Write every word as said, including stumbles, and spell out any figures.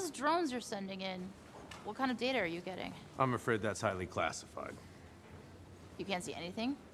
those drones you're sending in? What kind of data are you getting? I'm afraid that's highly classified. You can't see anything?